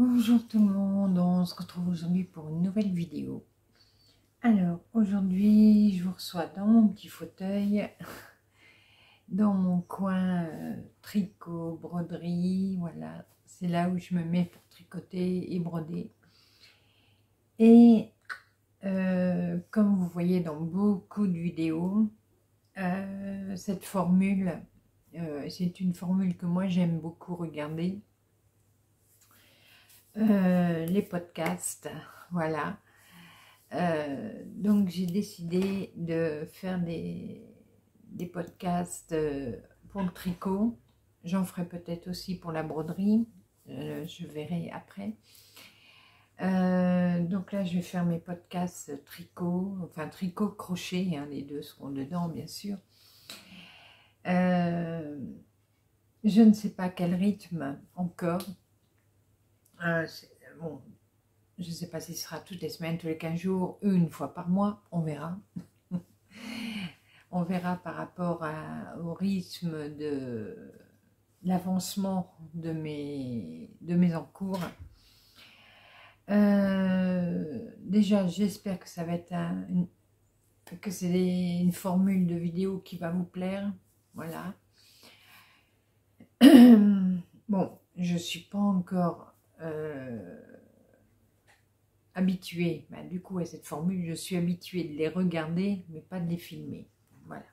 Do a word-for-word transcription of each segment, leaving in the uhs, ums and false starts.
Bonjour tout le monde, on se retrouve aujourd'hui pour une nouvelle vidéo. Alors aujourd'hui je vous reçois dans mon petit fauteuil, dans mon coin euh, tricot, broderie, voilà, c'est là où je me mets pour tricoter et broder. Et euh, comme vous voyez dans beaucoup de vidéos, euh, cette formule, euh, c'est une formule que moi j'aime beaucoup regarder. Euh, les podcasts, voilà. Euh, donc j'ai décidé de faire des, des podcasts euh, pour le tricot. J'en ferai peut-être aussi pour la broderie, euh, je verrai après. Euh, donc là je vais faire mes podcasts tricot, enfin tricot crochet, hein, les deux seront dedans bien sûr. Euh, je ne sais pas quel rythme encore. Euh, bon, je ne sais pas si ce sera toutes les semaines, tous les quinze jours, une fois par mois, on verra. On verra par rapport à, au rythme de l'avancement de mes, de mes encours. Euh, déjà, j'espère que ça va être un, une, que c'est une formule de vidéo qui va vous plaire. Voilà. Bon, je ne suis pas encore euh, habituée, bah, du coup à cette formule, je suis habituée de les regarder, mais pas de les filmer. Voilà.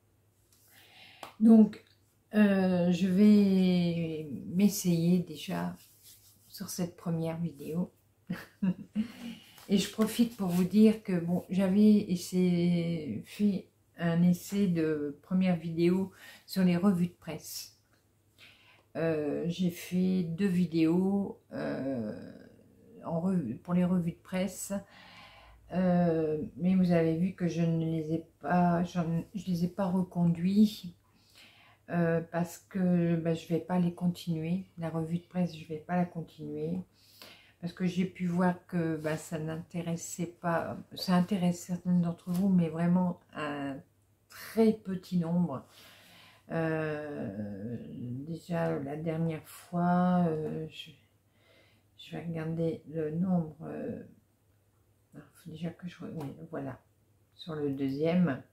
Donc, euh, je vais m'essayer déjà sur cette première vidéo. Et je profite pour vous dire que bon, j'avais fait un essai de première vidéo sur les revues de presse. Euh, J'ai fait deux vidéos euh, en revue, pour les revues de presse. Euh, mais vous avez vu que je ne les ai pas, je ne les ai pas reconduits. Euh, parce que ben, je ne vais pas les continuer. La revue de presse, je ne vais pas la continuer. Parce que j'ai pu voir que ben, ça n'intéressait pas, ça intéresse certaines d'entre vous, mais vraiment un très petit nombre. Euh, déjà, la dernière fois, euh, je, je vais regarder le nombre. Euh, il faut déjà que je... Oui, voilà. Sur le deuxième.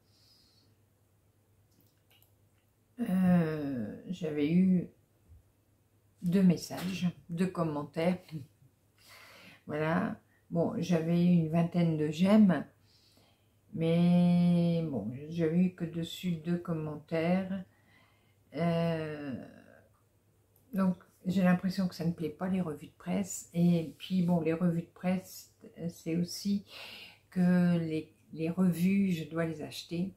Euh, j'avais eu deux messages, deux commentaires. Voilà. Bon, j'avais eu une vingtaine de j'aime, mais bon, j'avais eu que dessus deux commentaires. Euh, donc, j'ai l'impression que ça ne plaît pas les revues de presse. Et puis, bon, les revues de presse, c'est aussi que les, les revues, je dois les acheter.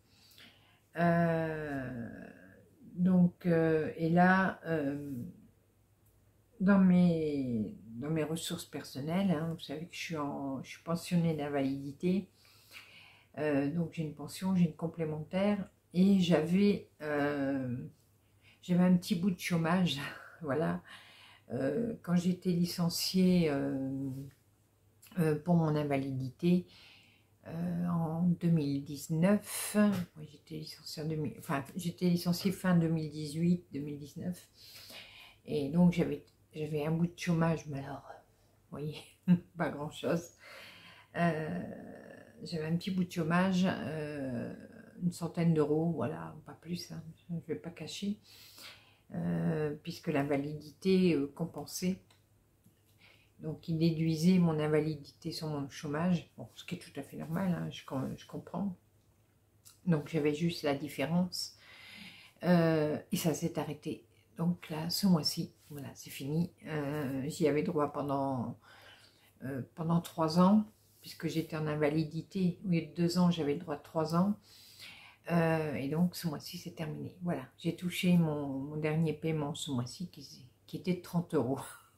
Euh, donc, euh, et là, euh, dans mes, dans mes ressources personnelles, hein, vous savez que je suis, en, je suis pensionnée d'invalidité, euh, donc j'ai une pension, j'ai une complémentaire, et j'avais euh, j'avais un petit bout de chômage, voilà, euh, quand j'étais licenciée euh, euh, pour mon invalidité, Euh, en deux mille dix-neuf, oui, j'étais licenciée en deux mille, enfin, j'étais licenciée fin deux mille dix-huit deux mille dix-neuf, et donc j'avais j'avais un bout de chômage, mais alors, vous voyez, pas grand chose. Euh, j'avais un petit bout de chômage, euh, une centaine d'euros, voilà, pas plus, hein, je ne vais pas cacher, euh, puisque l'invalidité euh, compensait. Donc, il déduisait mon invalidité sur mon chômage, bon, ce qui est tout à fait normal, hein, je, je comprends. Donc, j'avais juste la différence. Euh, et ça s'est arrêté. Donc là, ce mois-ci, voilà, c'est fini. Euh, J'y avais droit pendant, euh, pendant trois ans, puisque j'étais en invalidité. Au lieu de deux ans, j'avais le droit de trois ans. Euh, et donc, ce mois-ci, c'est terminé. Voilà, j'ai touché mon, mon dernier paiement ce mois-ci, qui, qui était de trente euros.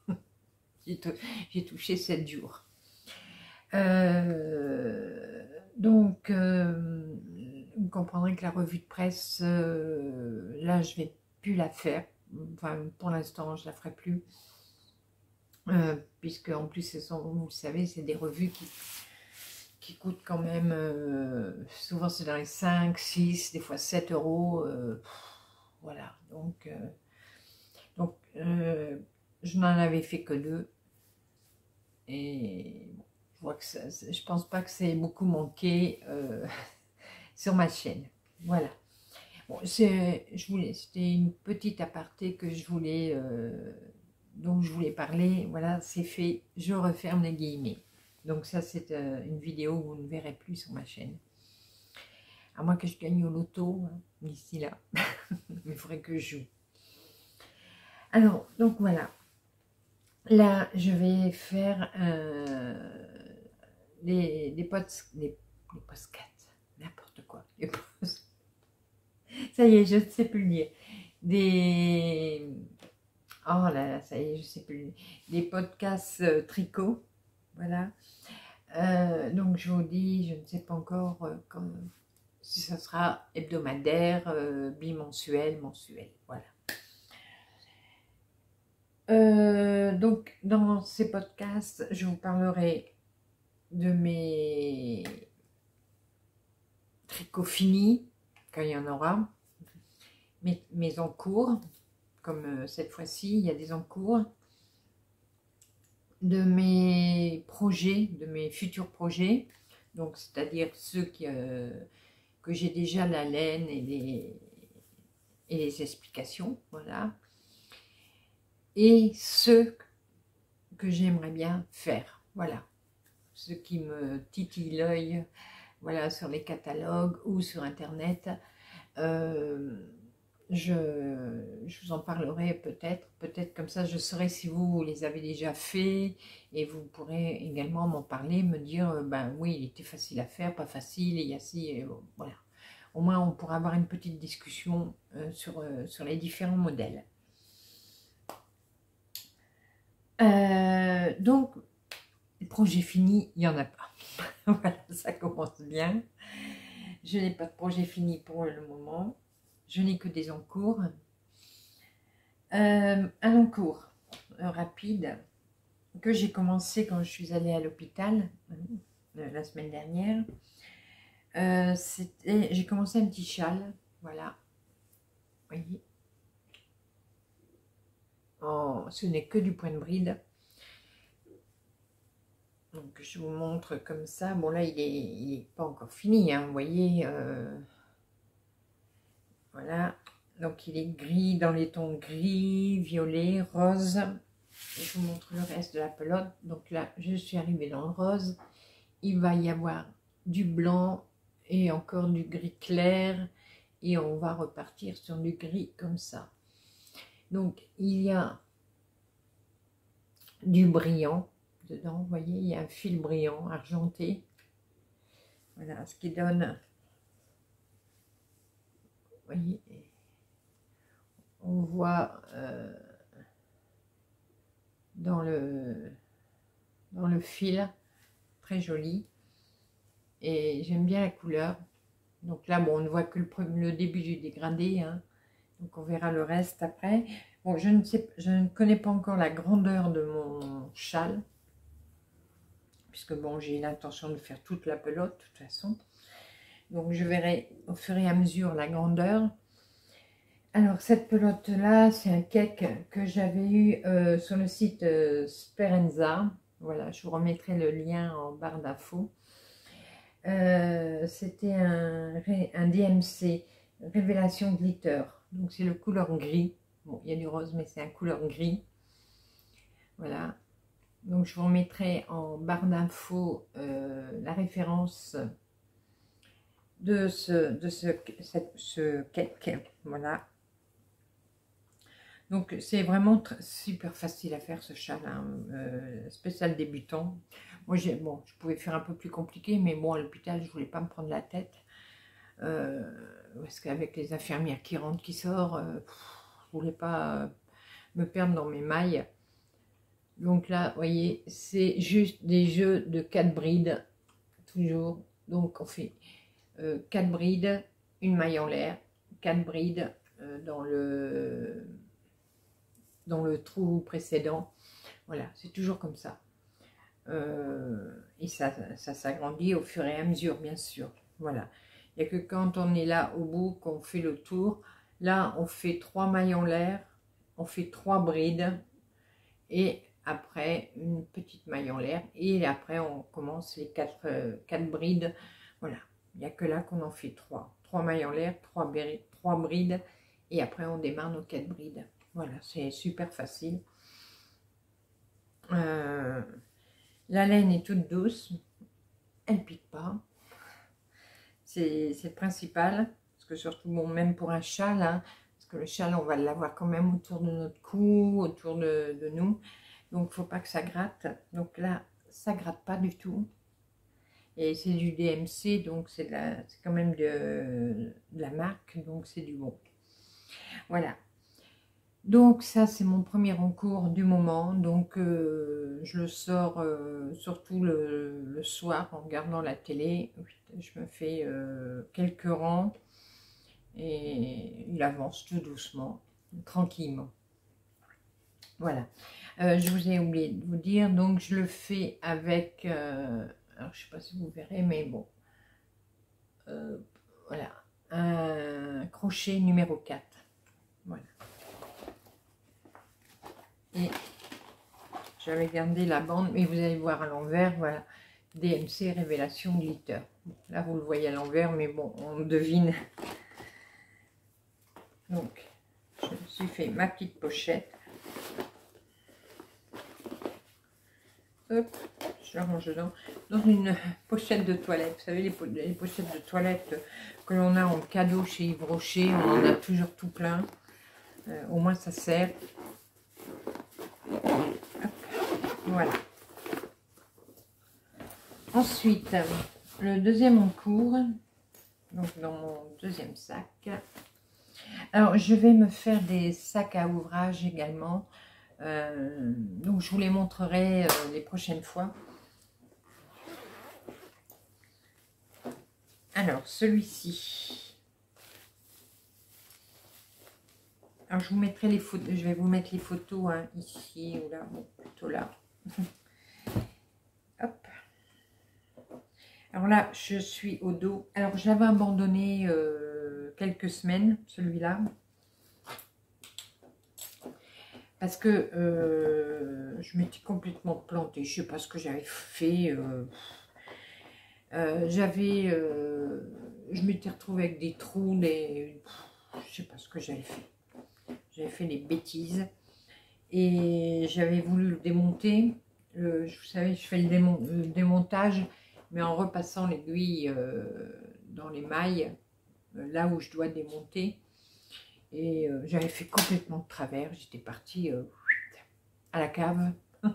J'ai touché sept jours. Euh, donc, euh, vous comprendrez que la revue de presse, euh, là, je ne vais plus la faire. Enfin, pour l'instant, je ne la ferai plus. Euh, puisque, en plus, ce sont, vous le savez, c'est des revues qui, qui coûtent quand même, euh, souvent c'est dans les cinq, six, des fois sept euros. Euh, voilà, donc, euh, donc euh, je n'en avais fait que deux. Et bon, je vois que ça, je pense pas que c'est beaucoup manqué euh, sur ma chaîne. Voilà. Bon, c'est, je voulais, c'était une petite aparté que je voulais, euh, dont je voulais parler. Voilà, c'est fait. Je referme les guillemets. Donc ça, c'est euh, une vidéo que vous ne verrez plus sur ma chaîne. À moins que je gagne au loto, hein, d'ici là. Mais il faudrait que je joue. Alors, donc voilà. Là, je vais faire euh, les, les posts, les, les podcasts, n'importe quoi. Les posts. Ça y est, je ne sais plus le dire. Des... Oh là là, ça y est, je ne sais plus le dire. Des podcasts euh, tricot. Voilà. Euh, donc, je vous dis, je ne sais pas encore euh, quand, si ça sera hebdomadaire, euh, bimensuel, mensuel. Voilà. Euh, donc, dans ces podcasts, je vous parlerai de mes tricots finis, quand il y en aura, mes, mes encours, comme euh, cette fois-ci, il y a des encours, de mes projets, de mes futurs projets, donc c'est-à-dire ceux qui, euh, que j'ai déjà la laine et les, et les explications, voilà, et ceux que j'aimerais bien faire, voilà, ceux qui me titillent l'œil, voilà, sur les catalogues ou sur internet. euh, je, je vous en parlerai peut-être, peut-être comme ça je saurai si vous les avez déjà fait, et vous pourrez également m'en parler, me dire, euh, ben oui, il était facile à faire, pas facile, et il y a ci, et bon, voilà. Au moins on pourra avoir une petite discussion euh, sur, euh, sur les différents modèles. Euh, donc, projet fini, il n'y en a pas. Voilà, ça commence bien. Je n'ai pas de projet fini pour le moment. Je n'ai que des encours. Euh, un encours euh, rapide que j'ai commencé quand je suis allée à l'hôpital euh, la semaine dernière. Euh, j'ai commencé un petit châle, voilà. Vous voyez. Oh, ce n'est que du point de bride. Donc je vous montre comme ça. Bon là il est, il est pas encore fini, hein, vous voyez. Euh, voilà. Donc il est gris, dans les tons gris, violet, rose. Et je vous montre le reste de la pelote. Donc là je suis arrivée dans le rose. Il va y avoir du blanc et encore du gris clair. Et on va repartir sur du gris comme ça. Donc il y a du brillant dedans, vous voyez, il y a un fil brillant argenté, voilà ce qui donne, vous voyez, on voit euh, dans le dans le fil, très joli, et j'aime bien la couleur. Donc là bon, on ne voit que le, le début du dégradé, hein. Donc on verra le reste après. Bon, je ne sais, je ne connais pas encore la grandeur de mon châle, puisque bon, j'ai l'intention de faire toute la pelote de toute façon. Donc je verrai au fur et à mesure la grandeur. Alors cette pelote là, c'est un cake que j'avais eu euh, sur le site euh, Speranza. Voilà, je vous remettrai le lien en barre d'infos. Euh, C'était un, un D M C, Révélation Glitter. Donc c'est le couleur gris. Bon, il y a du rose, mais c'est un couleur gris. Voilà. Donc je vous remettrai en barre d'infos euh, la référence de ce, de ce, cette, ce cake. Voilà. Donc c'est vraiment super facile à faire ce châle, hein, euh, spécial débutant. Moi j'ai bon, je pouvais faire un peu plus compliqué, mais bon à l'hôpital je voulais pas me prendre la tête euh, parce qu'avec les infirmières qui rentrent, qui sortent, euh, pff, je voulais pas me perdre dans mes mailles. Donc là, vous voyez, c'est juste des jeux de quatre brides toujours. Donc on fait euh, quatre brides, une maille en l'air, quatre brides euh, dans le dans le trou précédent. Voilà, c'est toujours comme ça. Euh, et ça, ça s'agrandit au fur et à mesure, bien sûr. Voilà. Il n'y a que quand on est là au bout qu'on fait le tour. Là, on fait trois mailles en l'air, on fait trois brides et après une petite maille en l'air, et après on commence les quatre, euh, quatre brides. Voilà, il n'y a que là qu'on en fait trois. Trois mailles en l'air, trois, trois brides, et après on démarre nos quatre brides. Voilà, c'est super facile. Euh, la laine est toute douce, elle pique pas. C'est le principal, parce que surtout, bon, même pour un châle, hein, parce que le châle, on va l'avoir quand même autour de notre cou, autour de, de nous. Donc, il ne faut pas que ça gratte. Donc là, ça gratte pas du tout. Et c'est du D M C, donc c'est quand même de, de la marque, donc c'est du bon. Voilà. Donc ça, c'est mon premier concours du moment. Donc euh, je le sors euh, surtout le, le soir en regardant la télé. Je me fais euh, quelques rangs et il avance tout doucement, tranquillement. Voilà. Euh, je vous ai oublié de vous dire, donc je le fais avec, euh, alors je ne sais pas si vous verrez, mais bon, euh, voilà, un crochet numéro quatre. Voilà. Et j'avais gardé la bande, mais vous allez voir à l'envers, voilà, D M C Révélation Glitter. Là, vous le voyez à l'envers, mais bon, on devine. Donc, je me suis fait ma petite pochette. Hop, je la range dedans. Dans une pochette de toilette. Vous savez, les, po les pochettes de toilette que l'on a en cadeau chez Yves Rocher, on en a toujours tout plein. Euh, au moins, ça sert. Hop, voilà. Ensuite, le deuxième en cours, donc dans mon deuxième sac. Alors, je vais me faire des sacs à ouvrage également. Euh, donc, je vous les montrerai euh, les prochaines fois. Alors, celui-ci. Alors, je vous mettrai les photos. Je vais vous mettre les photos hein, ici ou là, bon, plutôt là. Hop. Alors là, je suis au dos. Alors, je l'avais abandonné euh, quelques semaines, celui-là. Parce que euh, je m'étais complètement plantée. Je ne sais pas ce que j'avais fait. Euh, euh, j'avais... Euh, je m'étais retrouvée avec des trous, des... Je ne sais pas ce que j'avais fait. J'avais fait des bêtises. Et j'avais voulu le démonter. Le, vous savez, je fais le, démon, le démontage, mais en repassant l'aiguille euh, dans les mailles, euh, là où je dois démonter. Et euh, j'avais fait complètement de travers. J'étais partie euh, à la cave.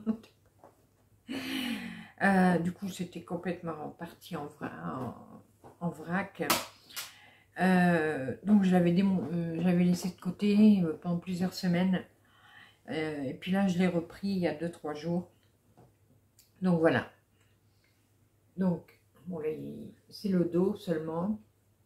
euh, du coup, c'était complètement parti en, vra en, en vrac. Euh, donc, je l'avais euh, laissé de côté euh, pendant plusieurs semaines. Euh, et puis là, je l'ai repris il y a deux trois jours. Donc, voilà. Donc, bon, c'est le dos seulement.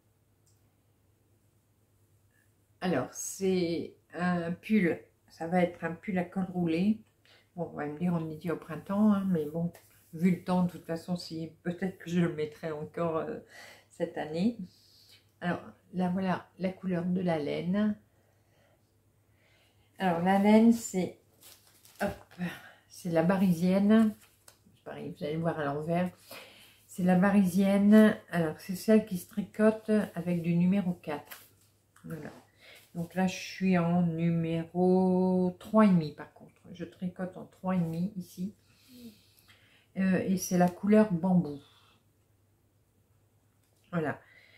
Alors, c'est un pull. Ça va être un pull à col roulé. Bon, on va me dire, on est dit au printemps, hein, mais bon, vu le temps, de toute façon, si peut-être que je le mettrai encore euh, cette année. Alors, là, voilà la couleur de la laine. Alors, la laine, c'est c'est la barisienne. Pareil, vous allez le voir à l'envers. C'est la barisienne. Alors, c'est celle qui se tricote avec du numéro quatre. Voilà. Donc là, je suis en numéro trois virgule cinq par contre. Je tricote en trois virgule cinq ici. Euh, et c'est la couleur bambou. Voilà.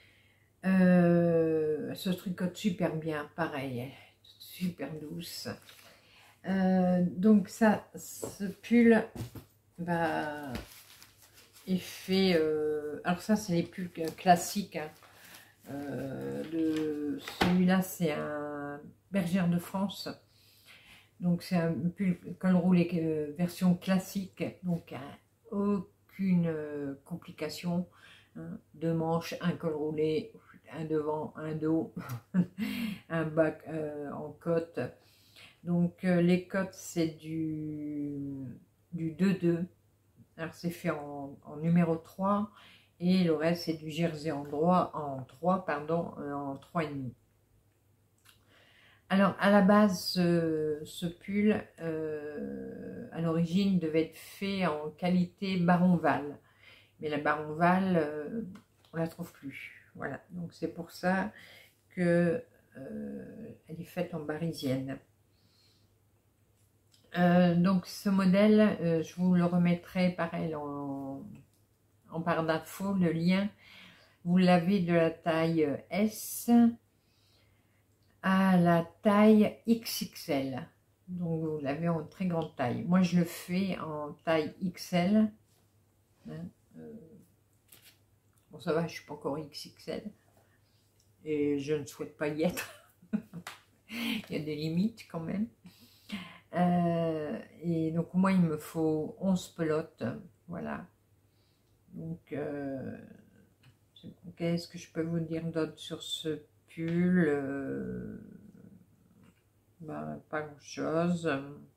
Euh, elle se tricote super bien, pareil. Elle est super douce. Euh, donc ça, ce pull, bah, est fait... Euh, alors ça, c'est les pulls classiques. Hein. Euh, de celui-là, c'est un Bergère de France. Donc c'est un pull col roulé euh, version classique. Donc hein, aucune euh, complication. Hein. Deux manches, un col roulé, un devant, un dos, un bas euh, en côte. Donc euh, les côtes, c'est du, du deux deux. Alors c'est fait en, en numéro trois. Et le reste, c'est du jersey en, droit, en trois, pardon, en trois virgule cinq. Alors, à la base, ce, ce pull, euh, à l'origine devait être fait en qualité Baronval. Mais la Baronval, euh, on la trouve plus. Voilà, donc c'est pour ça que euh, elle est faite en barisienne. Euh, donc ce modèle, euh, je vous le remettrai pareil en, en barre d'infos, le lien. Vous l'avez de la taille S à la taille X X L. Donc vous l'avez en très grande taille. Moi je le fais en taille X L. Hein, euh, bon ça va, je ne suis pas encore X X L. Et je ne souhaite pas y être. Il y a des limites quand même. Euh, et donc moi il me faut onze pelotes. Voilà. Donc euh, qu'est-ce que je peux vous dire d'autre sur ce pull? euh, ben, Pas grand chose.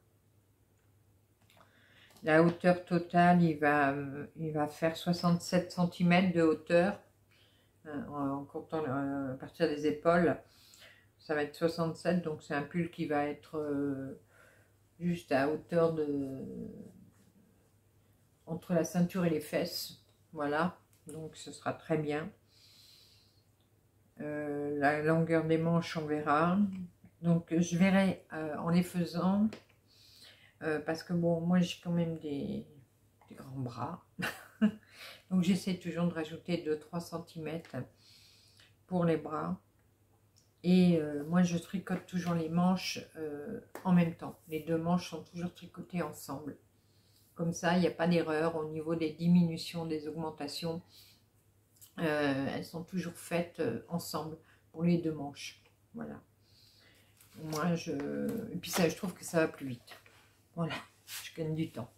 La hauteur totale, il va, il va faire soixante-sept centimètres de hauteur, en comptant à partir des épaules, ça va être soixante-sept, donc c'est un pull qui va être euh, juste à hauteur de entre la ceinture et les fesses, voilà, donc ce sera très bien. Euh, la longueur des manches, on verra. Donc je verrai euh, en les faisant. Euh, parce que bon, moi j'ai quand même des, des grands bras, donc j'essaie toujours de rajouter deux à trois centimètres pour les bras, et euh, moi je tricote toujours les manches euh, en même temps, les deux manches sont toujours tricotées ensemble, comme ça il n'y a pas d'erreur au niveau des diminutions, des augmentations, euh, elles sont toujours faites euh, ensemble pour les deux manches, voilà. Moi je, et puis ça je trouve que ça va plus vite. Voilà, je gagne du temps.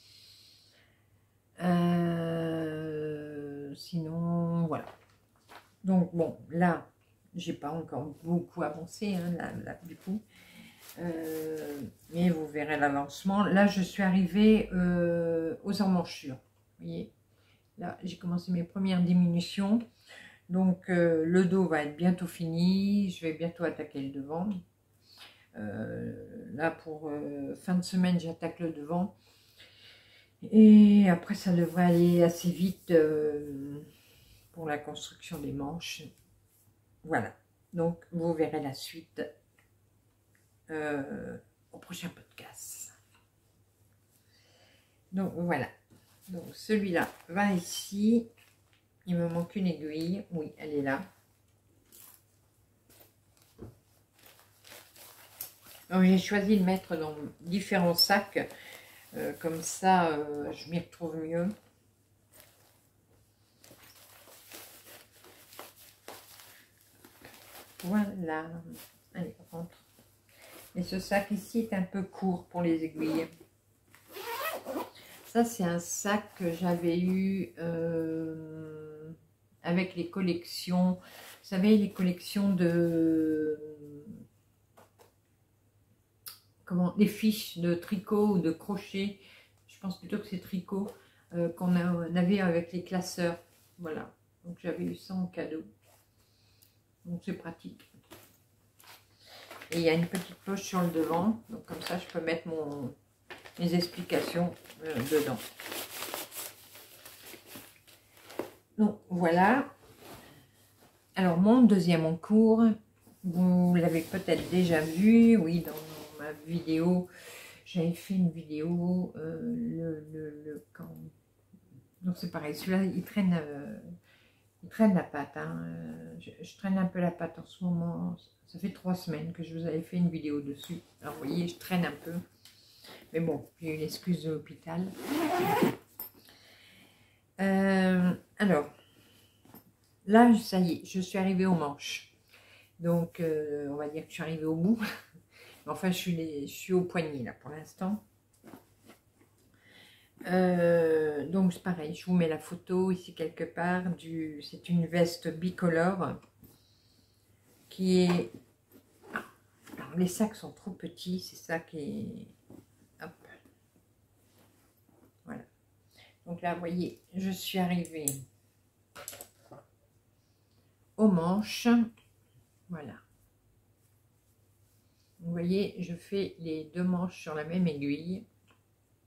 Euh, sinon, voilà. Donc, bon, là, j'ai pas encore beaucoup avancé, hein, là, là, du coup. Euh, mais vous verrez l'avancement. Là, je suis arrivée euh, aux emmanchures. Vous voyez, là, j'ai commencé mes premières diminutions. Donc, euh, le dos va être bientôt fini. Je vais bientôt attaquer le devant. Euh, là pour euh, fin de semaine j'attaque le devant et après ça devrait aller assez vite euh, pour la construction des manches. Voilà, donc vous verrez la suite euh, au prochain podcast. Donc voilà, donc celui-là va ici, il me manque une aiguille, oui elle est là. J'ai choisi de mettre dans différents sacs, euh, comme ça euh, je m'y retrouve mieux. Voilà, allez, rentre. Et ce sac ici est un peu court pour les aiguilles. Ça c'est un sac que j'avais eu euh, avec les collections, vous savez, les collections de... Comment, les fiches de tricot ou de crochet, je pense plutôt que c'est tricot, euh, qu'on avait avec les classeurs. Voilà, donc j'avais eu ça en cadeau. Donc c'est pratique. Et il y a une petite poche sur le devant, donc comme ça je peux mettre mon, mes explications euh, dedans. Donc voilà. Alors mon deuxième en cours, vous l'avez peut-être déjà vu, oui, dans ma vidéo, j'avais fait une vidéo, euh, le, le, le quand... Donc c'est pareil, celui-là il traîne, euh, il traîne la patte, hein. je, je traîne un peu la patte en ce moment, ça fait trois semaines que je vous avais fait une vidéo dessus, alors vous voyez je traîne un peu, mais bon, j'ai eu l'excuse de l'hôpital. Euh, alors, là ça y est, je suis arrivée aux manches, donc euh, on va dire que je suis arrivée au bout. Enfin, je suis, les, je suis au poignet là pour l'instant. Euh, donc c'est pareil, je vous mets la photo ici quelque part. Du, c'est une veste bicolore qui est... Alors les sacs sont trop petits, c'est ça qui est... Hop. Voilà. Donc là, vous voyez, je suis arrivée aux manches. Voilà. Vous voyez, je fais les deux manches sur la même aiguille.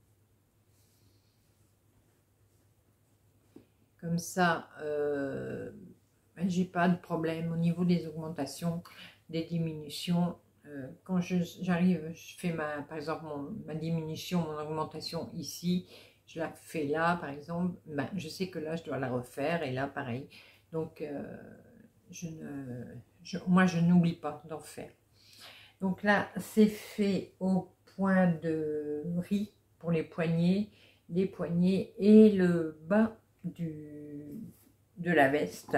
Comme ça, euh, j'ai pas de problème au niveau des augmentations, des diminutions. Euh, quand j'arrive, je, je fais ma, par exemple mon, ma diminution, mon augmentation ici, je la fais là par exemple, ben, je sais que là je dois la refaire et là pareil. Donc euh, je ne, je, moi je n'oublie pas d'en faire. Donc là c'est fait au point de riz pour les poignets, les poignets et le bas du, de la veste.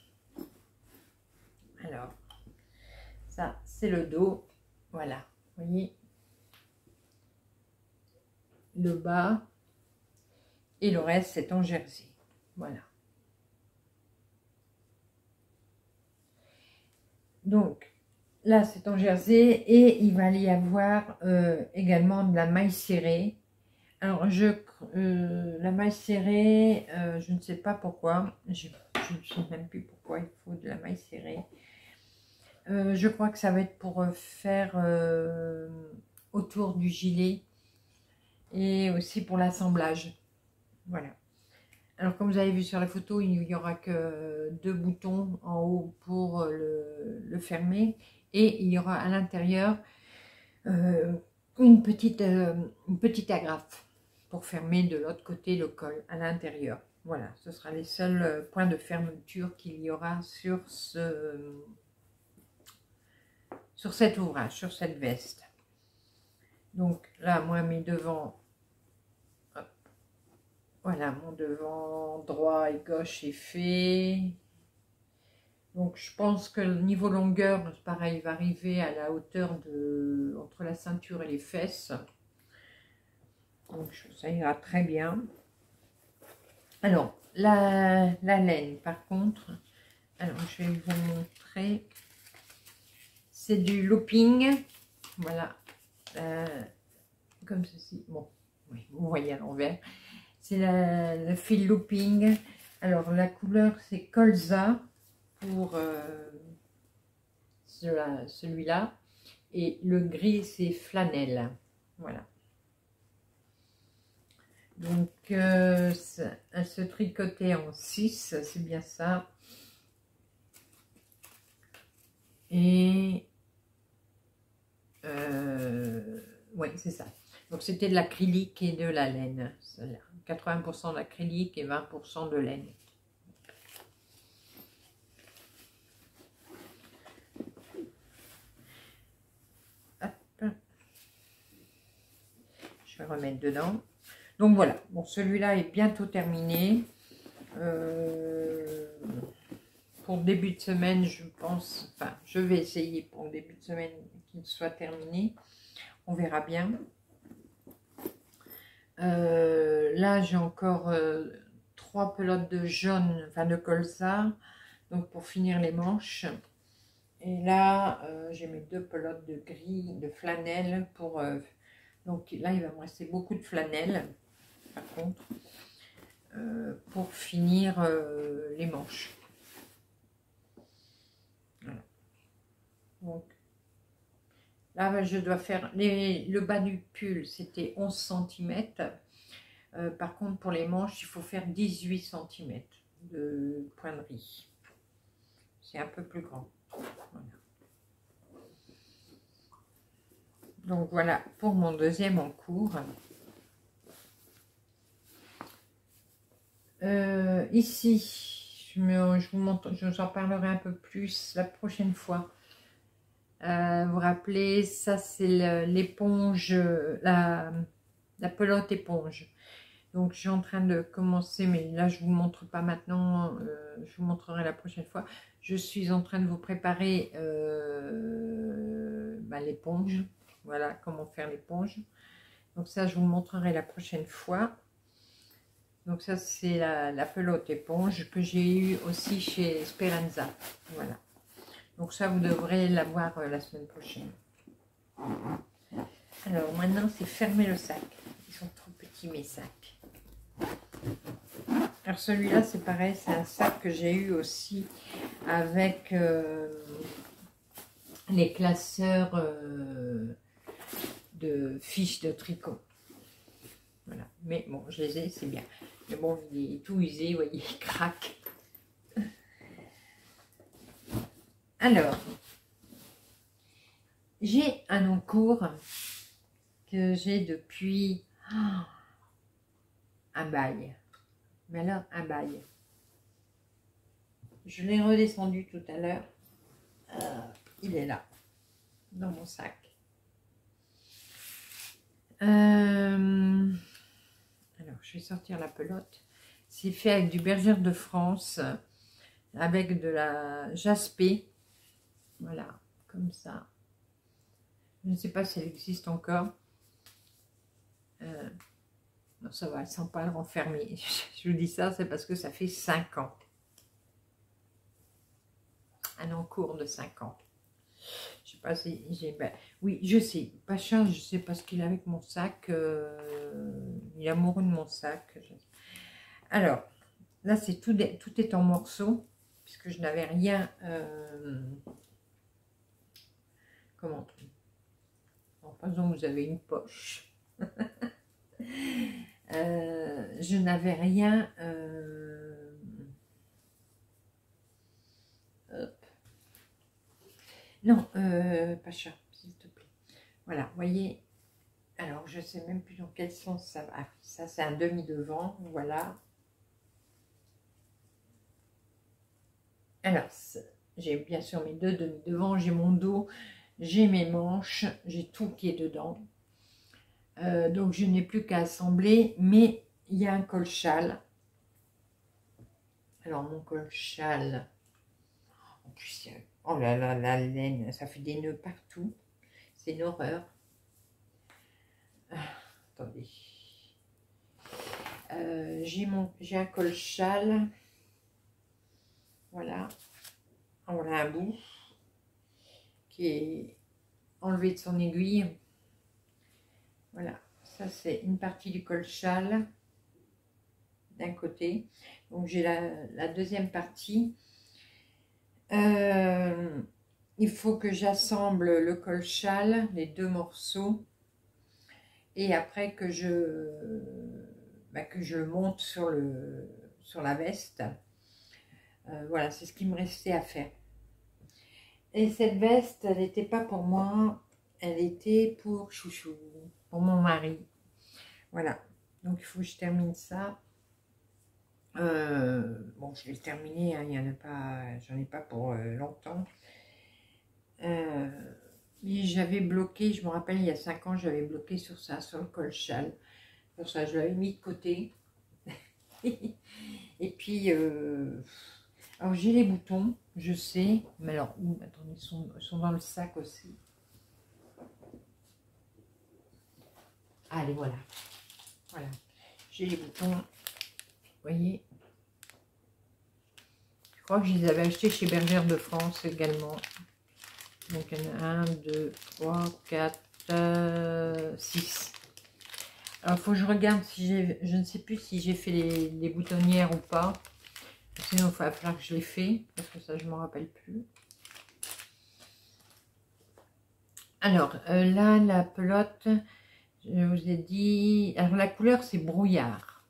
Alors, ça, c'est le dos. Voilà, vous voyez. Le bas. Et le reste, c'est en jersey. Voilà. Donc, là, c'est en jersey. Et il va y avoir euh, également de la maille serrée. Alors, je, euh, la maille serrée, euh, je ne sais pas pourquoi. Je ne sais même plus pourquoi il faut de la maille serrée. Euh, je crois que ça va être pour faire euh, autour du gilet et aussi pour l'assemblage. Voilà. Alors comme vous avez vu sur la photo, il n'y aura que deux boutons en haut pour le, le fermer et il y aura à l'intérieur euh, une petite euh, une petite agrafe pour fermer de l'autre côté le col à l'intérieur. Voilà, ce sera les seuls points de fermeture qu'il y aura sur ce sur cet ouvrage, sur cette veste. Donc là, moi, mes devants, hop, voilà, mon devant droit et gauche est fait. Donc je pense que le niveau longueur, pareil, va arriver à la hauteur de entre la ceinture et les fesses. Donc ça ira très bien. Alors, la, la laine, par contre, alors je vais vous montrer. C'est du looping, voilà, euh, comme ceci. Bon, oui, vous voyez à l'envers. C'est le fil looping. Alors la couleur c'est colza pour euh, celui-là. Et le gris c'est flanelle. Voilà. Donc euh, elle se tricotait en six, c'est bien ça. Et euh, oui, c'est ça. Donc c'était de l'acrylique et de la laine. quatre-vingts pour cent d'acrylique et vingt pour cent de laine. Hop. Je vais remettre dedans. Donc voilà, bon, celui-là est bientôt terminé. Euh, pour début de semaine, je pense, enfin, je vais essayer pour le début de semaine qu'il soit terminé. On verra bien. Euh, là, j'ai encore euh, trois pelotes de jaune, enfin de colza, donc pour finir les manches. Et là, euh, j'ai mes deux pelotes de gris, de flanelle pour. Euh, donc là, il va me rester beaucoup de flanelle, par contre, euh, pour finir euh, les manches. Voilà. Donc là, je dois faire les, le bas du pull, c'était onze centimètres. Euh, par contre, pour les manches, il faut faire dix-huit centimètres de pointerie. C'est un peu plus grand. Voilà. Donc voilà pour mon deuxième en cours. Euh, ici, je, me, je vous montre, je vous en parlerai un peu plus la prochaine fois. Euh, vous vous rappelez, ça c'est l'éponge, la, la pelote éponge. Donc je suis en train de commencer, mais là je vous montre pas maintenant, euh, je vous montrerai la prochaine fois. Je suis en train de vous préparer euh, bah, l'éponge. Voilà comment faire l'éponge. Donc ça je vous montrerai la prochaine fois. Donc ça c'est la, la pelote éponge que j'ai eue aussi chez Speranza. Voilà. Donc ça vous devrez l'avoir euh, la semaine prochaine. Alors maintenant c'est fermer le sac. Ils sont trop petits mes sacs. Alors celui-là c'est pareil, c'est un sac que j'ai eu aussi avec euh, les classeurs euh, de fiches de tricot. Voilà, mais bon je les ai, c'est bien. Mais bon, il est tout usé, vous voyez, il craque. Alors, j'ai un encours que j'ai depuis oh, un bail. Mais alors, un bail. Je l'ai redescendu tout à l'heure. Euh, il est là, dans mon sac. Euh, alors, je vais sortir la pelote. C'est fait avec du Bergère de France, avec de la jaspée. Voilà, comme ça. Je ne sais pas si elle existe encore. Euh, non, ça va, elle ne sent pas le renfermer. Je vous dis ça, c'est parce que ça fait cinq ans. Un encours de cinq ans. Je sais pas si j'ai... Ben, oui, je sais. Pacha, je sais pas ce qu'il a avec mon sac. Euh, il est amoureux de mon sac. Alors, là, c'est tout, tout est en morceaux, puisque je n'avais rien... Euh, comment bon, par exemple, vous avez une poche. euh, je n'avais rien... Euh, hop. Non, euh, Pacha, s'il te plaît. Voilà, vous voyez. Alors, je ne sais même plus dans quel sens ça va. Ah, ça, c'est un demi-devant, voilà. Alors, j'ai bien sûr mes deux demi-devants, j'ai mon dos, j'ai mes manches, j'ai tout qui est dedans. Euh, donc, je n'ai plus qu'à assembler, mais il y a un col-châle. Alors, mon col-châle, en plus, oh là là, la laine, ça fait des nœuds partout. C'est une horreur. Ah, attendez. Euh, j'ai mon, j'ai un col-châle. Voilà. On a un bout qui est enlevé de son aiguille. Voilà. Ça, c'est une partie du col-châle d'un côté. Donc, j'ai la, la deuxième partie. Euh, il faut que j'assemble le col-châle, les deux morceaux. Et après que je, bah, que je le monte sur, le, sur la veste. Euh, voilà, c'est ce qui me restait à faire. Et cette veste, elle n'était pas pour moi, elle était pour Chouchou, pour mon mari. Voilà, donc il faut que je termine ça. Euh, bon, je vais le terminer, hein, il y en a pas, j'en ai pas pour euh, longtemps. Euh, j'avais bloqué, je me rappelle, il y a cinq ans, j'avais bloqué sur ça, sur le col-châle. Pour ça, je l'avais mis de côté. Et puis, euh, alors j'ai les boutons, je sais, mais alors, attendez, ils sont, ils sont dans le sac aussi. Allez, voilà. Voilà. J'ai les boutons. Vous voyez. Je crois que je les avais achetés chez Bergère de France également. Donc, il y en a un, deux, trois, quatre, six. Alors, il faut que je regarde si j'ai... Je ne sais plus si j'ai fait les, les boutonnières ou pas. Sinon, il va falloir que je les fasse. Parce que ça, je ne m'en rappelle plus. Alors, euh, là, la pelote... Je vous ai dit... Alors, la couleur, c'est brouillard.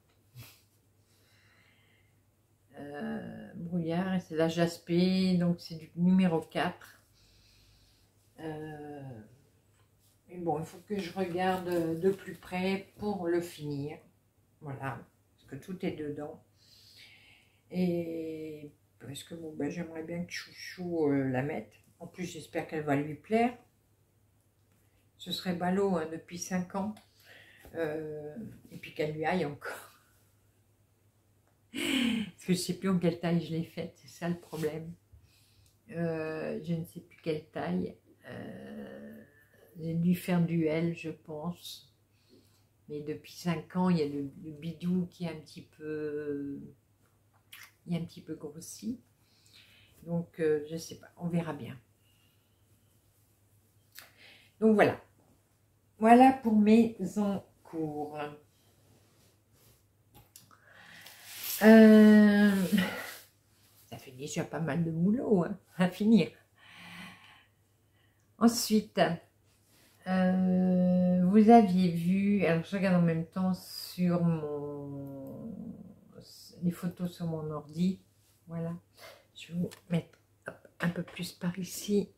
Euh, brouillard, et c'est la jaspée. Donc, c'est du numéro quatre. Euh, mais bon, il faut que je regarde de plus près pour le finir. Voilà. Parce que tout est dedans. Et... Parce que, bon, ben, j'aimerais bien que Chouchou euh, la mette. En plus, j'espère qu'elle va lui plaire. Ce serait ballot hein, depuis cinq ans. Euh, et puis qu'elle lui aille encore. Parce que je ne sais plus en quelle taille je l'ai faite. C'est ça le problème. Euh, je ne sais plus quelle taille. Euh, J'ai dû faire du L, je pense. Mais depuis cinq ans, il y a le, le bidou qui est un petit peu... Il est un petit peu grossi. Donc, euh, je ne sais pas. On verra bien. Donc, voilà. Voilà pour mes encours. Euh, ça fait déjà pas mal de boulot hein, à finir. Ensuite, euh, vous aviez vu, alors je regarde en même temps sur mon, les photos sur mon ordi. Voilà. Je vais vous mettre hop, un peu plus par ici.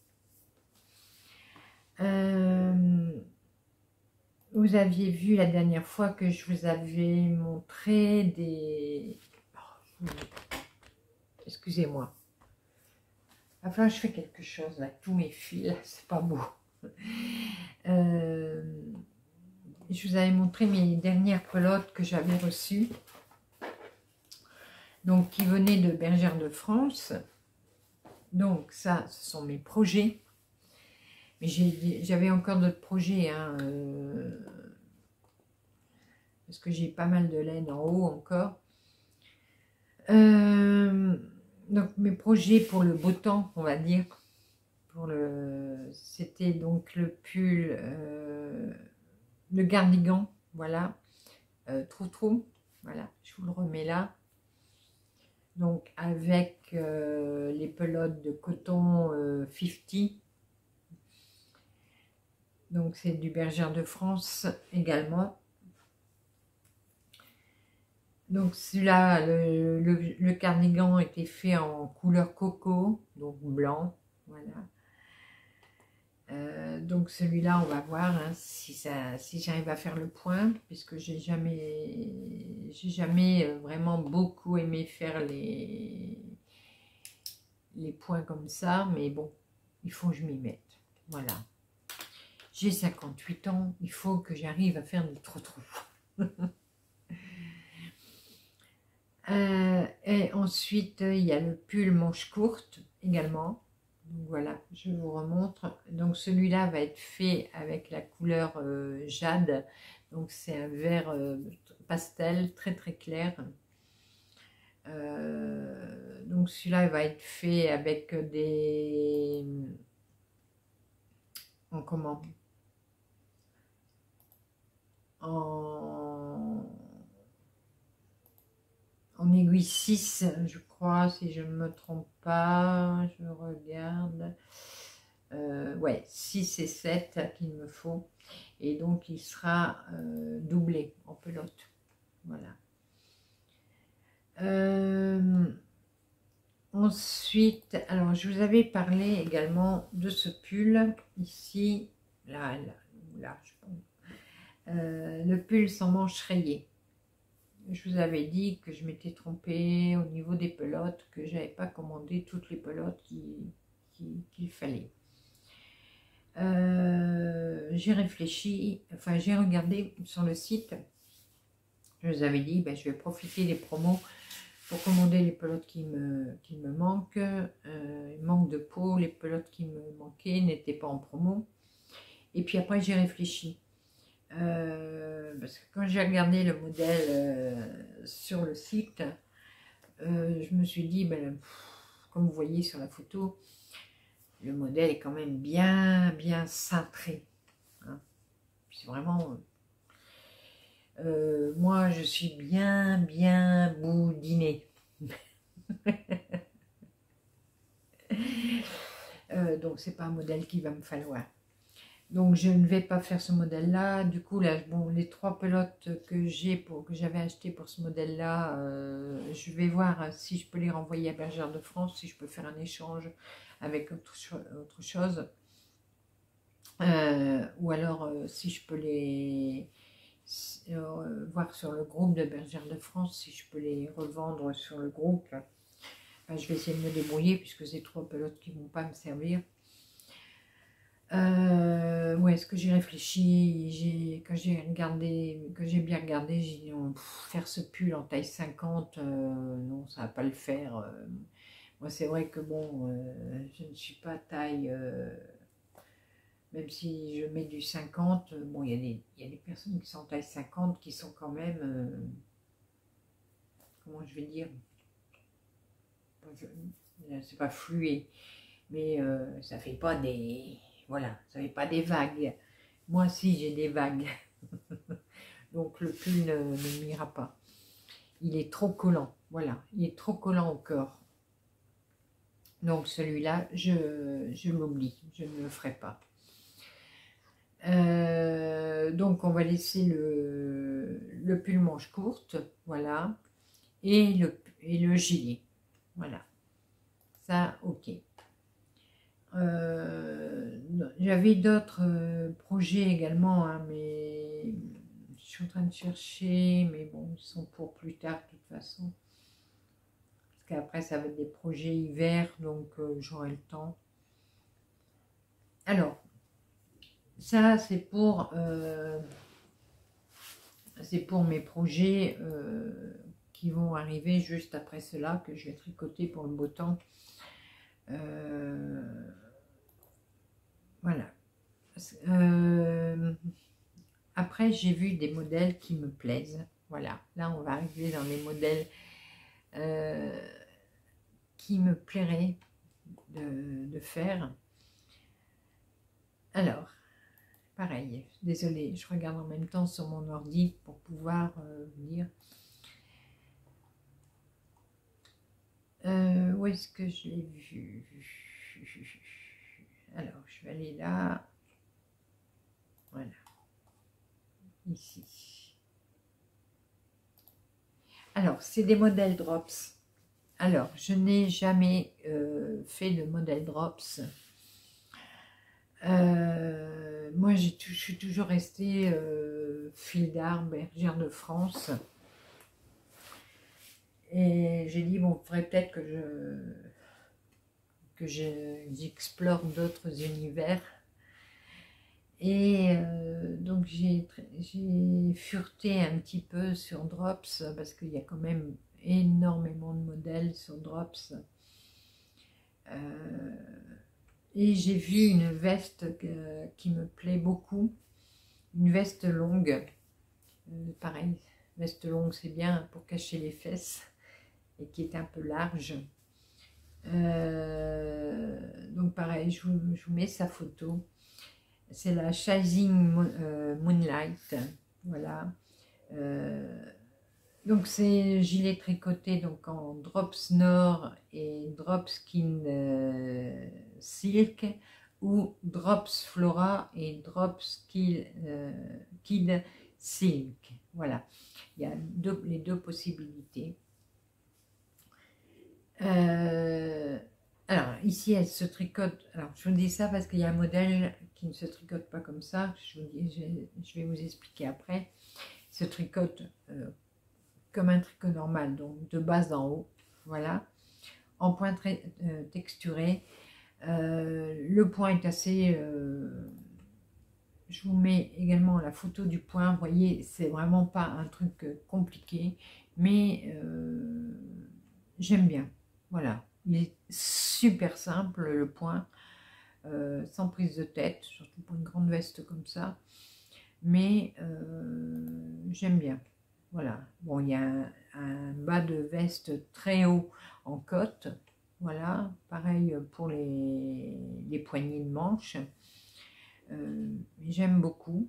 Euh, vous aviez vu la dernière fois que je vous avais montré des... Oh, excusez-moi. Enfin, je fais quelque chose là. Tous mes fils, c'est pas beau. Euh, je vous avais montré mes dernières pelotes que j'avais reçues. Donc, qui venaient de Bergère de France. Donc, ça, ce sont mes projets. Mais j'avais encore d'autres projets, hein, euh, parce que j'ai pas mal de laine en haut encore. Euh, donc mes projets pour le beau temps, on va dire, pour le, c'était donc le pull, euh, le cardigan, voilà, euh, trou trou, voilà, je vous le remets là. Donc avec euh, les pelotes de coton euh, cinquante. Donc c'est du Bergère de France également. Donc celui-là, le, le, le cardigan était fait en couleur coco, donc blanc, voilà. Euh, donc celui-là, on va voir hein, si ça, si j'arrive à faire le point, puisque j'ai jamais, j'ai jamais vraiment beaucoup aimé faire les, les points comme ça, mais bon, il faut que je m'y mette, voilà. J'ai cinquante-huit ans, il faut que j'arrive à faire des trous-trous. Euh, et ensuite, il y a le pull manche courte également. Donc voilà, je vous remontre. Donc celui-là va être fait avec la couleur euh, jade. Donc c'est un vert euh, pastel très très clair. Euh, donc celui-là va être fait avec des... En comment En... en aiguille six, je crois, si je ne me trompe pas, je regarde, euh, ouais, six et sept qu'il me faut, et donc il sera euh, doublé en pelote, voilà. Euh, ensuite, alors je vous avais parlé également de ce pull, ici, là, là, là je pense, euh, le pull sans manches rayées. Je vous avais dit que je m'étais trompée au niveau des pelotes, que j'avais pas commandé toutes les pelotes qu'il qui, qu'il fallait. Euh, j'ai réfléchi, enfin j'ai regardé sur le site. Je vous avais dit, ben, je vais profiter des promos pour commander les pelotes qui me, qui me manquent. Euh, il manque de peau, les pelotes qui me manquaient n'étaient pas en promo. Et puis après j'ai réfléchi. Euh, parce que quand j'ai regardé le modèle euh, sur le site, euh, je me suis dit, ben, pff, comme vous voyez sur la photo, le modèle est quand même bien, bien cintré. Hein. C'est vraiment... Euh, moi, je suis bien, bien boudinée. euh, donc, c'est pas un modèle qu'il va me falloir. Donc je ne vais pas faire ce modèle là. Du coup là, bon, les trois pelotes que j'ai pour que j'avais acheté pour ce modèle là, euh, je vais voir si je peux les renvoyer à Bergère de France, si je peux faire un échange avec autre, cho autre chose, euh, ou alors euh, si je peux les euh, voir sur le groupe de Bergère de France, si je peux les revendre sur le groupe. Enfin, je vais essayer de me débrouiller puisque c'est trois pelotes qui ne vont pas me servir. Euh, ouais, ce que j'ai réfléchi, j'ai quand j'ai regardé, que j'ai bien regardé, j'ai dit oh, pff, faire ce pull en taille cinquante, euh, non, ça va pas le faire. Euh. Moi, c'est vrai que bon, euh, je ne suis pas taille, euh, même si je mets du cinquante, euh, bon, il y a des, il y a des personnes qui sont en taille cinquante qui sont quand même, euh, comment je vais dire, c'est pas flué, mais euh, ça fait pas des... Voilà, ça fait pas des vagues. Moi, si, j'ai des vagues. Donc, le pull ne, ne m'ira pas. Il est trop collant. Voilà, il est trop collant au corps. Donc, celui-là, je, je l'oublie. Je ne le ferai pas. Euh, donc, on va laisser le, le pull manche courte. Voilà. et le, et le gilet. Voilà, ça, ok. Euh, J'avais d'autres euh, projets également, hein, mais je suis en train de chercher, mais bon, ils sont pour plus tard de toute façon. Parce qu'après, ça va être des projets hiver, donc euh, j'aurai le temps. Alors, ça, c'est pour, euh, c'est pour mes projets euh, qui vont arriver juste après cela, que je vais tricoter pour le beau temps. Euh, voilà. Euh, après, j'ai vu des modèles qui me plaisent. Voilà, là, on va arriver dans les modèles euh, qui me plairaient de, de faire. Alors, pareil, désolée, je regarde en même temps sur mon ordi pour pouvoir euh, vous dire. Euh, où est-ce que je l'ai vu? Alors, je vais aller là. Voilà. Ici. Alors, c'est des modèles drops. Alors, je n'ai jamais euh, fait de modèle drops. Euh, moi, je suis toujours restée euh, fil d'art, bergère de France. Et j'ai dit, bon, il faudrait peut-être que je que j'explore d'autres univers. Et euh, donc, j'ai fureté un petit peu sur Drops, parce qu'il y a quand même énormément de modèles sur Drops. Euh, et j'ai vu une veste que, qui me plaît beaucoup, une veste longue. Euh, pareil, veste longue, c'est bien pour cacher les fesses, et qui est un peu large. Euh, donc pareil, je vous, je vous mets sa photo. C'est la Chasing Moon, euh, Moonlight. Voilà. Euh, donc c'est gilet tricoté donc en Drops Nord et Drops Skin euh, Silk, ou Drops Flora et Drops Kid, euh, Kid Silk. Voilà. Il y a deux, les deux possibilités. Euh, alors, ici, elle se tricote. Alors, je vous dis ça parce qu'il y a un modèle qui ne se tricote pas comme ça. Je, vous dis, je, je vais vous expliquer après. Il se tricote euh, comme un tricot normal, donc de bas en haut. Voilà. En point très euh, texturé. Euh, le point est assez... Euh, je vous mets également la photo du point. Vous voyez, c'est vraiment pas un truc compliqué, mais euh, j'aime bien. Voilà, il est super simple le point, euh, sans prise de tête, surtout pour une grande veste comme ça. Mais euh, j'aime bien. Voilà, bon, il y a un, un bas de veste très haut en cotte. Voilà, pareil pour les, les poignées de manche. Euh, j'aime beaucoup.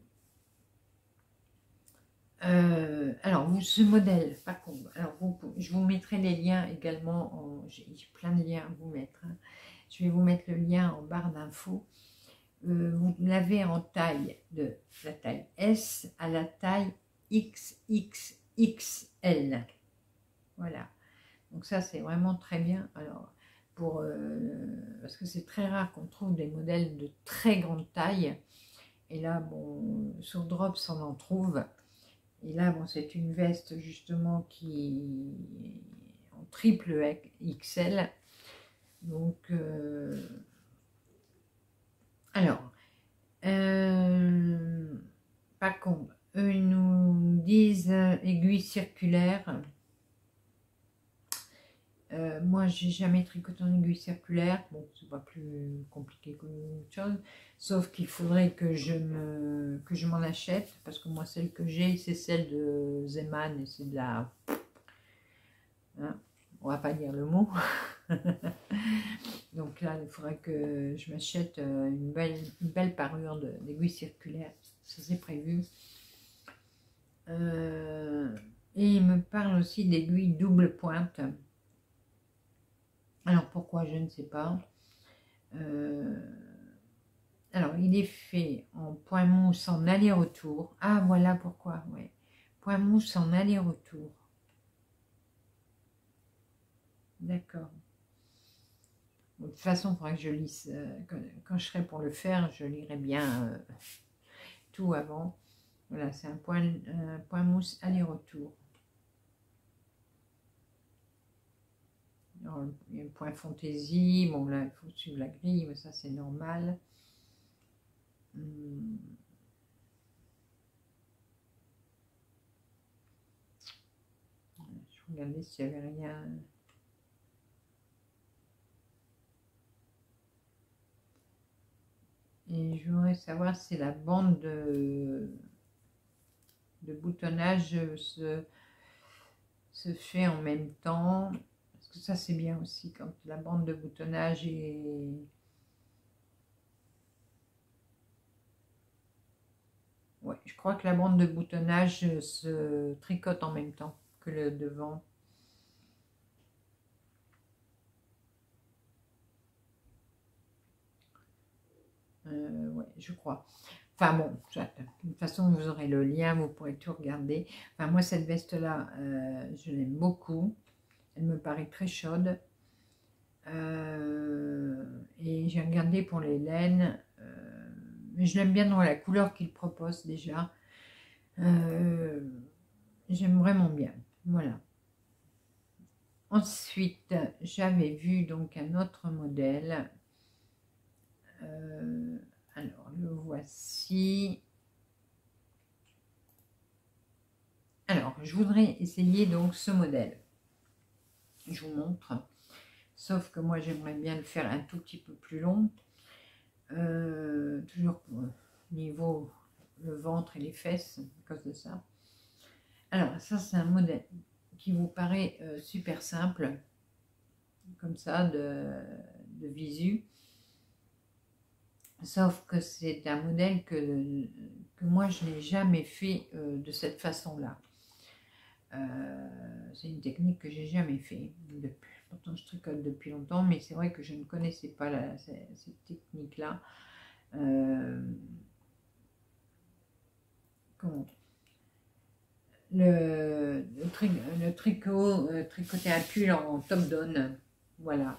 Euh, alors, vous, ce modèle, par contre, alors vous, je vous mettrai les liens également, j'ai plein de liens à vous mettre. Hein. Je vais vous mettre le lien en barre d'infos. Euh, vous l'avez en taille de la taille S à la taille X X X L. Voilà. Donc ça, c'est vraiment très bien. Alors, pour, euh, parce que c'est très rare qu'on trouve des modèles de très grande taille. Et là, bon, sur Drops, on en trouve. Et là, bon, c'est une veste justement qui est en triple X L. Donc, euh, alors, euh, par contre, eux, ils nous disent euh, aiguille circulaire. Euh, moi, j'ai jamais tricoté en aiguille circulaire. Bon, c'est pas plus compliqué que autre chose. Sauf qu'il faudrait que je me que je m'en achète, parce que moi, celle que j'ai, c'est celle de Zeman et c'est de la. Hein, on va pas dire le mot. Donc là, il faudrait que je m'achète une belle, une belle parure d'aiguille circulaire. Ça, c'est prévu. Euh, et il me parle aussi d'aiguille double pointe. Alors pourquoi, je ne sais pas. Euh, alors il est fait en point mousse en aller-retour. Ah voilà pourquoi, ouais. Point mousse en aller-retour. d'accord. De toute façon, il faudra que je lise, euh, quand, quand je serai pour le faire, je lirai bien euh, tout avant. Voilà, c'est un point, un point mousse aller-retour. Il y a un point fantaisie, bon là, il faut suivre la grille, mais ça c'est normal. Hum. Je regardais s'il n'y avait rien. Et je voudrais savoir si la bande de, de boutonnage se, se fait en même temps. Parce que ça, c'est bien aussi quand la bande de boutonnage est... Ouais, je crois que la bande de boutonnage se tricote en même temps que le devant. Euh, ouais, je crois. Enfin bon, de toute façon, vous aurez le lien, vous pourrez tout regarder. Enfin, moi, cette veste-là, euh, je l'aime beaucoup. Elle me paraît très chaude. Euh, et j'ai regardé pour les laines. Euh, mais je l'aime bien dans la couleur qu'il propose déjà. Euh, J'aime vraiment bien. Voilà. Ensuite, j'avais vu donc un autre modèle. Euh, alors, le voici. Alors, je voudrais essayer donc ce modèle. Je vous montre. Sauf que moi, j'aimerais bien le faire un tout petit peu plus long. Euh, toujours pour niveau le ventre et les fesses, à cause de ça. Alors, ça, c'est un modèle qui vous paraît euh, super simple, comme ça, de, de visu. Sauf que c'est un modèle que, que moi, je n'ai jamais fait euh, de cette façon-là. Euh, c'est une technique que j'ai jamais fait. Depuis, pourtant, je tricote depuis longtemps, mais c'est vrai que je ne connaissais pas la, cette, cette technique-là. Euh, comment le, le, tri, le tricot, euh, tricoter un pull en top-down, voilà.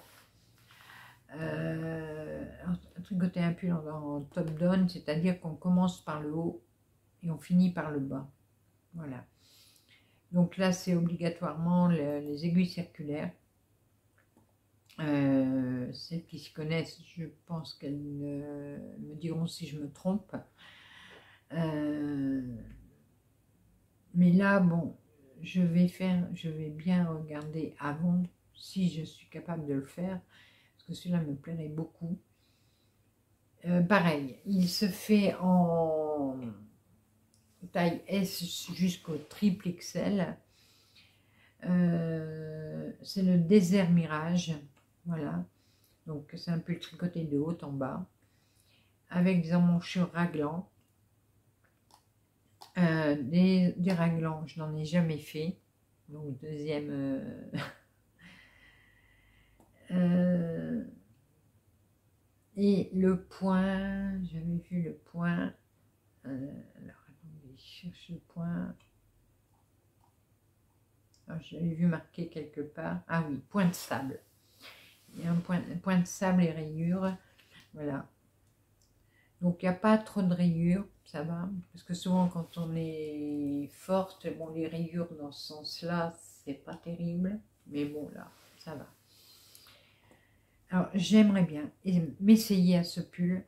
Euh, tricoter un pull en, en top-down, c'est-à-dire qu'on commence par le haut et on finit par le bas, voilà. Donc là, c'est obligatoirement le, les aiguilles circulaires. Euh, celles qui se connaissent, je pense qu'elles euh, me diront si je me trompe. Euh, mais là, bon, je vais faire, je vais bien regarder avant si je suis capable de le faire, parce que celui-là me plairait beaucoup. Euh, pareil, il se fait en taille S jusqu'au triple X L. Euh, c'est le désert mirage, voilà. Donc c'est un peu le tricoté de haut en bas, avec des emmanchures raglants. Euh, des, des raglants, je n'en ai jamais fait. Donc deuxième... Euh, euh, et le point, j'avais vu le point... Euh, alors attendez, je cherche le point... J'avais vu marqué quelque part. Ah oui, point de sable. Il y a un point, un point de sable et rayures. Voilà. Donc, il n'y a pas trop de rayures. Ça va. Parce que souvent, quand on est forte, bon, les rayures dans ce sens-là, c'est pas terrible. Mais bon, là, ça va. Alors, j'aimerais bien m'essayer à ce pull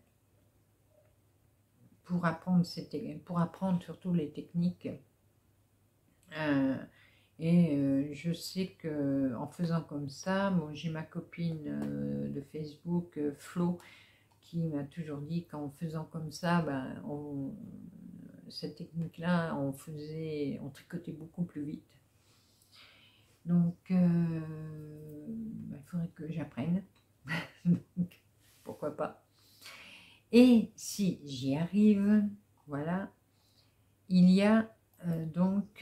pour apprendre, pour apprendre surtout les techniques. Euh, Et euh, je sais que en faisant comme ça, bon, j'ai ma copine euh, de Facebook, euh, Flo, qui m'a toujours dit qu'en faisant comme ça, ben, on, cette technique-là, on faisait, on tricotait beaucoup plus vite. Donc, euh, ben, il faudrait que j'apprenne. Donc, pourquoi pas. Et si j'y arrive, voilà, il y a euh, donc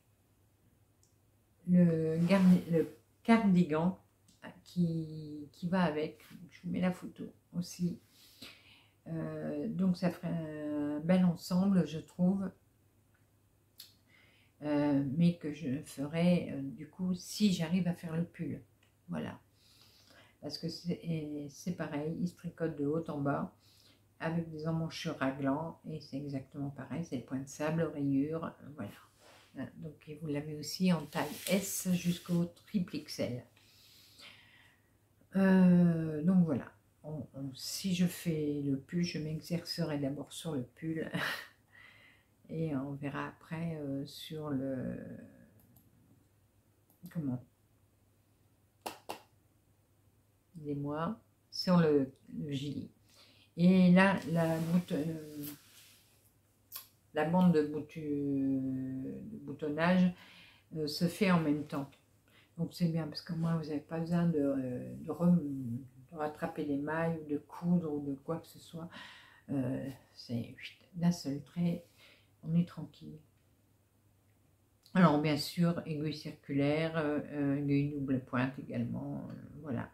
le, le cardigan qui, qui va avec. Je vous mets la photo aussi. Euh, donc ça ferait un bel ensemble, je trouve. Euh, mais que je ferai euh, du coup si j'arrive à faire le pull. voilà. Parce que c'est pareil, il se tricote de haut en bas, avec des emmanchures raglants, et c'est exactement pareil, c'est le point de sable, rayures, voilà. Donc vous l'avez aussi en taille S jusqu'au triple X L. Euh, donc voilà, on, on, si je fais le pull, je m'exercerai d'abord sur le pull, et on verra après euh, sur le... Comment Dis-moi, sur le, le gilet. Et là, la, euh, la bande de, boutu, de boutonnage euh, se fait en même temps. Donc c'est bien parce que moi, vous n'avez pas besoin de, de, rem, de rattraper les mailles ou de coudre ou de quoi que ce soit. Euh, c'est d'un seul trait, on est tranquille. Alors bien sûr, aiguille circulaire, euh, aiguille double pointe également, euh, voilà.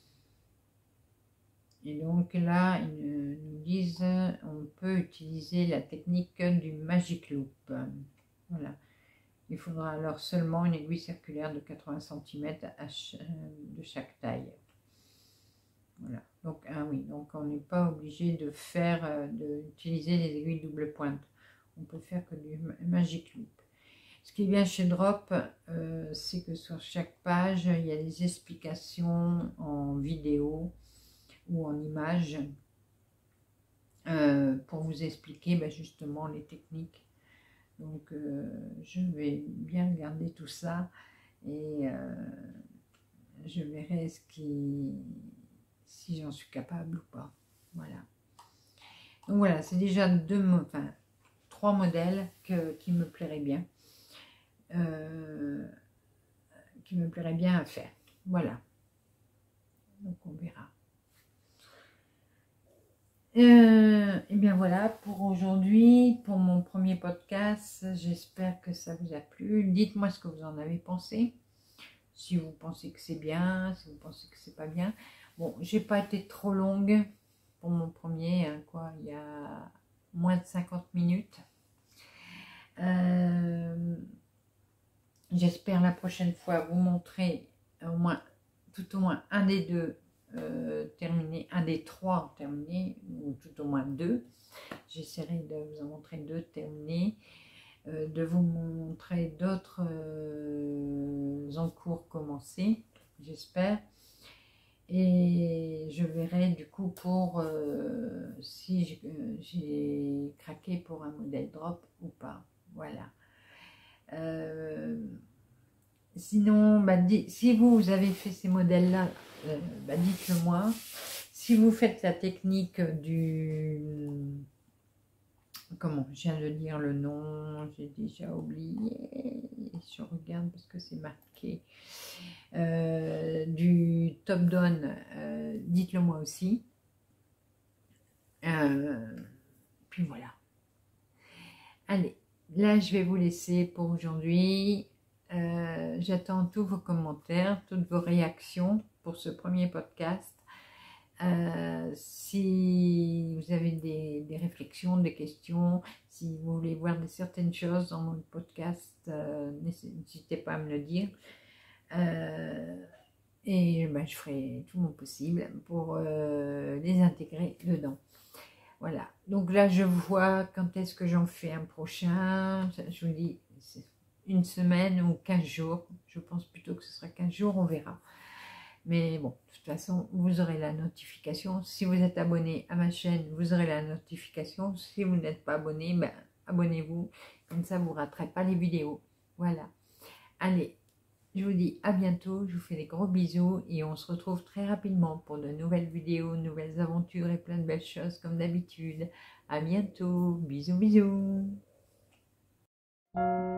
Et donc là, ils nous disent on peut utiliser la technique du Magic Loop. Voilà. Il faudra alors seulement une aiguille circulaire de quatre-vingts centimètres à ch de chaque taille. Voilà. Donc, ah oui, donc on n'est pas obligé de faire, d'utiliser les aiguilles double pointe. On peut faire que du Magic Loop. Ce qui est bien chez Drop, euh, c'est que sur chaque page, il y a des explications en vidéo ou en images euh, pour vous expliquer ben, justement les techniques. Donc euh, je vais bien regarder tout ça et euh, je verrai ce qui, si j'en suis capable ou pas. Voilà. Donc voilà, c'est déjà deux, enfin trois modèles que, qui me plairaient bien, euh, qui me plairaient bien à faire. Voilà. Donc on verra. Euh, et bien voilà pour aujourd'hui, pour mon premier podcast. J'espère que ça vous a plu. Dites-moi ce que vous en avez pensé. Si vous pensez que c'est bien, si vous pensez que c'est pas bien. Bon, j'ai pas été trop longue pour mon premier, hein, quoi. Il y a moins de cinquante minutes. Euh, J'espère la prochaine fois vous montrer au moins, tout au moins un des deux. Euh, terminé, un des trois terminés, ou tout au moins deux. J'essaierai de vous en montrer deux terminés, euh, de vous montrer d'autres euh, en cours commencés, j'espère. Et je verrai du coup pour euh, si j'ai euh, craqué pour un modèle drop ou pas. Voilà. Euh, Sinon, bah, si vous, vous avez fait ces modèles-là, euh, bah, dites-le moi. Si vous faites la technique du... Comment, je viens de dire le nom, j'ai déjà oublié. Je regarde parce que c'est marqué. Euh, du top-down, euh, dites-le moi aussi. Euh, puis voilà. Allez, là, je vais vous laisser pour aujourd'hui. Euh, J'attends tous vos commentaires, toutes vos réactions pour ce premier podcast. Euh, si vous avez des, des réflexions, des questions, si vous voulez voir de certaines choses dans mon podcast, euh, n'hésitez pas à me le dire. Euh, et ben, je ferai tout mon possible pour euh, les intégrer dedans. Voilà, donc là je vois quand est-ce que j'en fais un prochain. Je vous dis une semaine ou quinze jours. Je pense plutôt que ce sera quinze jours, on verra. Mais bon, de toute façon, vous aurez la notification. Si vous êtes abonné à ma chaîne, vous aurez la notification. Si vous n'êtes pas abonné, ben, abonnez-vous. Comme ça, vous ne raterez pas les vidéos. Voilà. Allez, je vous dis à bientôt. Je vous fais des gros bisous. Et on se retrouve très rapidement pour de nouvelles vidéos, de nouvelles aventures et plein de belles choses comme d'habitude. À bientôt. Bisous, bisous.